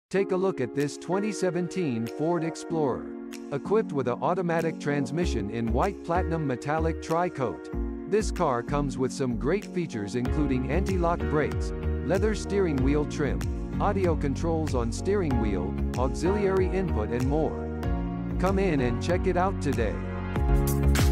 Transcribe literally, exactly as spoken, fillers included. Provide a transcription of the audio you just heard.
Take a look at this twenty seventeen Ford Explorer. Equipped with an automatic transmission in white platinum metallic tri-coat. This car comes with some great features including anti-lock brakes, leather steering wheel trim, audio controls on steering wheel, auxiliary input and more. Come in and check it out today.